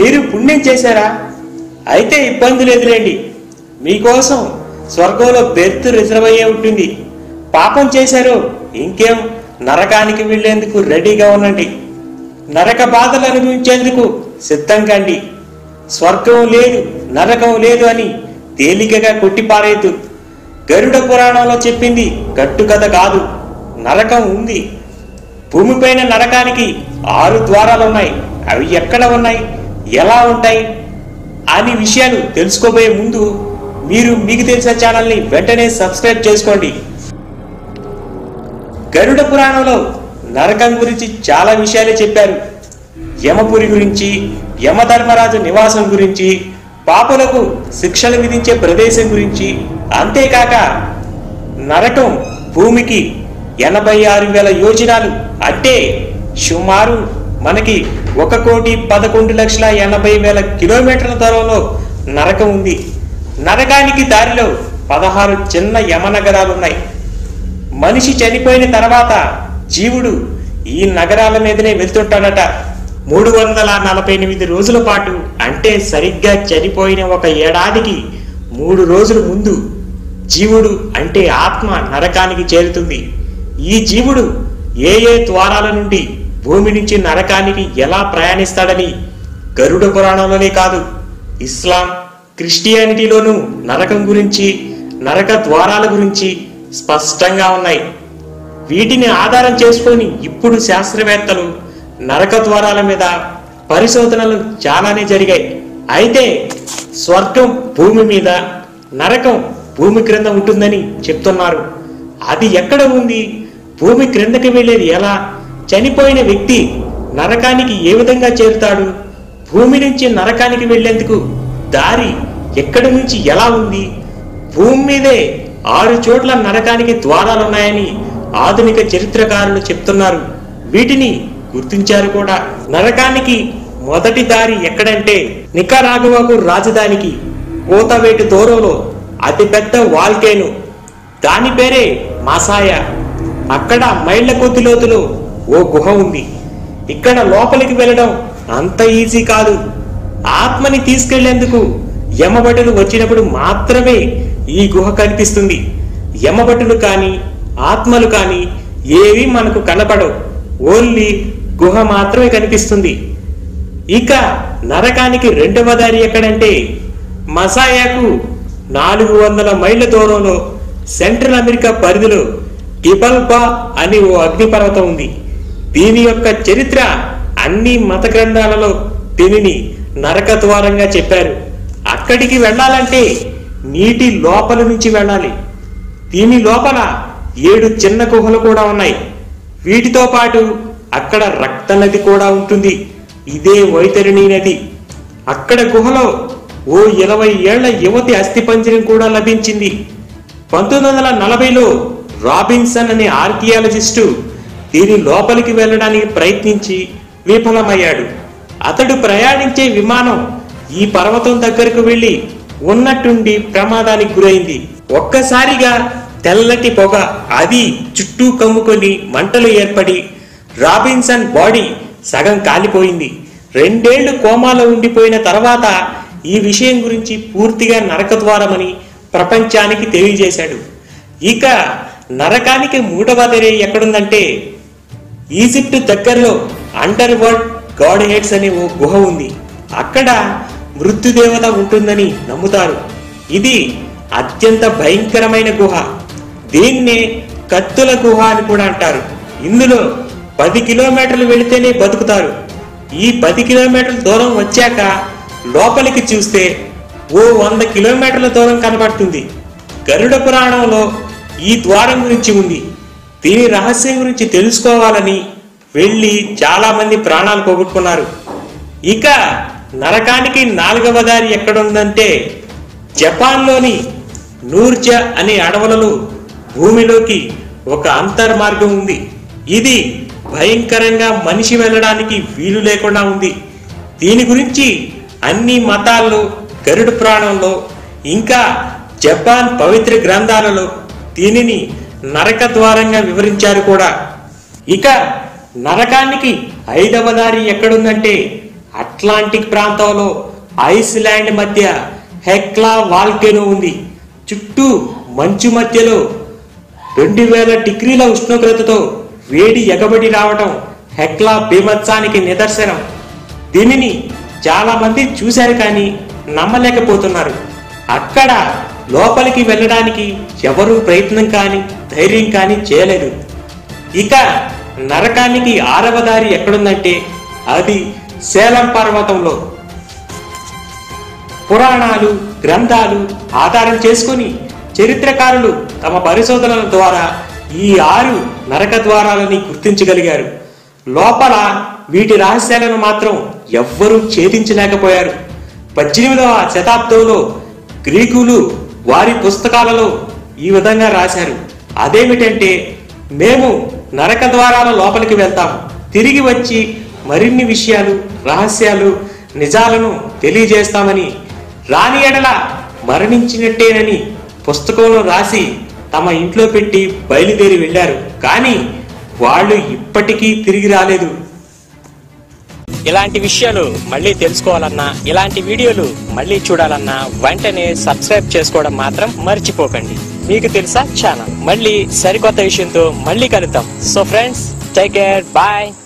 మీరు పుణ్యం చేశారా? అయితే ఇబ్బందులు ఎదురేండి, మీకోసం స్వర్గంలో బెర్త్ రిజర్వ్ అయ్యే ఉంటుంది. పాపం చేశారు, ఇంకేం నరకానికి వెళ్లేందుకు రెడీగా ఉండండి. నరక బాధలు అనుభవించేందుకు సిద్ధంగా అండి. స్వర్గం లేదు, నరకం లేదు అని తేలికగా కొట్టిపారేయద్దు. గరుడ పురాణంలో చెప్పింది కట్టుకథ కాదు, నరకం ఉంది. భూమిపైన నరకానికి 6 ద్వారాలు ఉన్నాయి. అవి ఎక్కడ ఉన్నాయి, ఎలా ఉంటాయి అని విషయాలు తెలుసుకోబోయే ముందు మీరు మీకు తెలిసిన ఛానల్ని వెంటనే సబ్స్క్రైబ్ చేసుకోండి. గరుడ పురాణంలో నరకం గురించి చాలా విషయాలే చెప్పారు. యమపురి గురించి, యమధర్మరాజు నివాసం గురించి, పాపులకు శిక్షలు విధించే ప్రదేశం గురించి, అంతేకాక నరకం భూమికి 86,000 యోజనాలు అంటే సుమారు మనకి 1,11,80,000 కిలోమీటర్ల దూరంలో నరకం ఉంది. నరకానికి దారిలో 16 చిన్న యమనగరాలున్నాయి. మనిషి చనిపోయిన తర్వాత జీవుడు ఈ నగరాల మీదనే వెళ్తుంటాడట. 348 రోజుల పాటు, అంటే సరిగ్గా చనిపోయిన 1 ఏడాదికి 3 రోజుల ముందు జీవుడు అంటే ఆత్మ నరకానికి చేరుతుంది. ఈ జీవుడు ఏ ద్వారాల నుండి భూమి నుంచి నరకానికి ఎలా ప్రయాణిస్తాడని గరుడ పురాణంలోనే కాదు, ఇస్లాం, క్రిస్టియానిటీలోనూ నరకం గురించి, నరక ద్వారాల గురించి స్పష్టంగా ఉన్నాయి. వీటిని ఆధారం చేసుకొని ఇప్పుడు శాస్త్రవేత్తలు నరక ద్వారాల మీద పరిశోధనలు చాలానే జరిగాయి. అయితే స్వర్గం భూమి మీద, నరకం భూమి క్రింద ఉంటుందని చెప్తున్నారు. అది ఎక్కడ ఉంది? భూమి క్రిందకి వెళ్ళేది ఎలా? చనిపోయిన వ్యక్తి నరకానికి ఏ విధంగా చేరుతాడు? భూమి నుంచి నరకానికి వెళ్లేందుకు దారి ఎక్కడి నుంచి ఎలా ఉంది? భూమి మీదే 6 చోట్ల నరకానికి ద్వారాలున్నాయని ఆధునిక చరిత్రకారులు చెప్తున్నారు. వీటిని గుర్తించారు కూడా. నరకానికి మొదటి దారి ఎక్కడంటే నికరాగువాకు రాజధానికి కోతవేటు దూరంలో అతిపెద్ద వాల్కేను, దాని పేరే మాసాయా. అక్కడ మైళ్ళ కొద్ది లోతులో ఓ గుహ ఉంది. ఇక్కడ లోపలికి వెళ్ళడం అంత ఈజీ కాదు. ఆత్మని తీసుకెళ్లేందుకు యమభటులు వచ్చినప్పుడు మాత్రమే ఈ గుహ కనిపిస్తుంది. యమభటులు కానీ ఆత్మలు కానీ ఏవి మనకు కనపడవు. ఓన్లీ గుహ మాత్రమే కనిపిస్తుంది. ఇక నరకానికి 2వ దారి ఎక్కడంటే మసాయాకు 400 మైళ్ళ దూరంలో సెంట్రల్ అమెరికా పరిధిలో టిబల్బా అని ఓ అగ్నిపర్వతం ఉంది. దీని యొక్క చరిత్ర అన్ని మత గ్రంథాలలో దీనిని నరక ద్వారంగా చెప్పారు. అక్కడికి వెళ్ళాలంటే నీటి లోపల నుంచి వెళ్ళాలి. దీని లోపల 7 చిన్న గుహలు కూడా ఉన్నాయి. వీటితో పాటు అక్కడ రక్త నది కూడా ఉంటుంది. ఇదే వైతరిణి నది. అక్కడ గుహలో ఓ 20 ఏళ్ల యువతి అస్థిపంజరం కూడా లభించింది. 1940లో రాబిన్సన్ అనే ఆర్కియాలజిస్టు దీని లోపలికి వెళ్ళడానికి ప్రయత్నించి విఫలమయ్యాడు. అతడు ప్రయాణించే విమానం ఈ పర్వతం దగ్గరకు వెళ్లి ఉన్నట్టుండి ప్రమాదానికి గురైంది. ఒక్కసారిగా తెల్లటి పొగ అది చుట్టూ కమ్ముకొని మంటలు ఏర్పడి రాబిన్సన్ బాడీ సగం కాలిపోయింది. 2 ఏళ్లు కోమాలో ఉండిపోయిన తర్వాత ఈ విషయం గురించి పూర్తిగా నరక ద్వారమని ప్రపంచానికి తెలియజేశాడు. ఇక నరకానికి 3వ దారి ఎక్కడుందంటే ఈజిప్ట్ దగ్గరలో అండర్ వరల్డ్ గాడ్ హెడ్స్ అనే ఓ గుహ ఉంది. అక్కడ మృత్యుదేవత ఉంటుందని నమ్ముతారు. ఇది అత్యంత భయంకరమైన గుహ. దీన్నే కత్తుల గుహ అని కూడా అంటారు. ఇందులో 10 కిలోమీటర్లు వెళితేనే బతుకుతారు. ఈ 10 కిలోమీటర్ల దూరం వచ్చాక లోపలికి చూస్తే ఓ 100 కిలోమీటర్ల దూరం కనబడుతుంది. గరుడ పురాణంలో ఈ ద్వారం గురించి ఉంది. దీని రహస్యం గురించి తెలుసుకోవాలని వెళ్ళి చాలా మంది ప్రాణాలు పోగొట్టుకున్నారు. ఇక నరకానికి 4వ దారి ఎక్కడుందంటే జపాన్లోని నూర్జా అనే అడవులలో భూమిలోకి ఒక అంతర్మార్గం ఉంది. ఇది భయంకరంగా మనిషి వెళ్ళడానికి వీలు లేకుండా ఉంది. దీని గురించి అన్ని మతాల్లో, గరుడ పురాణంలో, ఇంకా జపాన్ పవిత్ర గ్రంథాలలో దీనిని నరక ద్వారంగా వివరించారు కూడా. ఇక నరకానికి 5వ దారి ఎక్కడుందంటే అట్లాంటిక్ ప్రాంతంలో ఐస్లాండ్ మధ్య హెక్లా వాల్కెనో ఉంది. చుట్టూ మంచు మధ్యలో 2000 డిగ్రీల ఉష్ణోగ్రతతో వేడి ఎగబడి రావటం హెక్లా బీభత్సానికి నిదర్శనం. దీనిని చాలా మంది చూశారు కానీ నమ్మలేకపోతున్నారు. అక్కడ లోపలికి వెళ్ళడానికి ఎవరూ ప్రయత్నం కానీ ధైర్యం కానీ చేయలేదు. ఇక నరకానికి 6వ దారి ఎక్కడుందంటే అది సేలం పర్వతంలో. పురాణాలు గ్రంథాలు ఆధారం చేసుకుని చరిత్రకారులు తమ పరిశోధనల ద్వారా ఈ 6 నరక ద్వారాలని గుర్తించగలిగారు. లోపల వీటి రహస్యాలను మాత్రం ఎవ్వరూ ఛేదించలేకపోయారు. 18వ శతాబ్దంలో గ్రీకులు వారి పుస్తకాలలో ఈ విధంగా రాశారు. అదేమిటంటే, మేము నరక ద్వారాల లోపలికి వెళ్తాము, తిరిగి వచ్చి మరిన్ని విషయాలు రహస్యాలు నిజాలను తెలియజేస్తామని, రాని ఎడల మరణించినట్టేనని పుస్తకంలో రాసి తమ ఇంట్లో పెట్టి బయలుదేరి వెళ్ళారు. కానీ వాళ్ళు ఇప్పటికీ తిరిగి రాలేదు. ఇలాంటి విషయాలు మళ్ళీ తెలుసుకోవాలన్నా, ఇలాంటి వీడియోలు మళ్ళీ చూడాలన్నా వెంటనే సబ్స్క్రైబ్ చేసుకోవడం మాత్రం మర్చిపోకండి. మీకు తెలుసా ఛానల్. మళ్ళీ సరికొత్త విషయంతో మళ్ళీ కలుద్దాం. So friends, take care, bye.